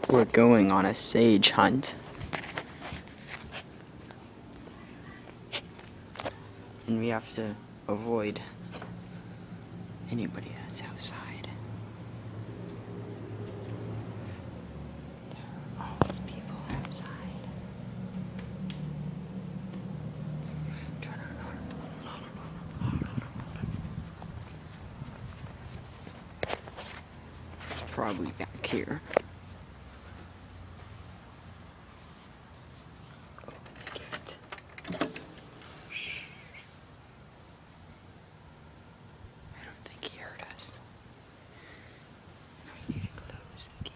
We're going on a sage hunt. And we have to avoid anybody that's outside. There are all these people outside. It's probably back here. Open the gate. Shh. I don't think he heard us. We need to close the gate.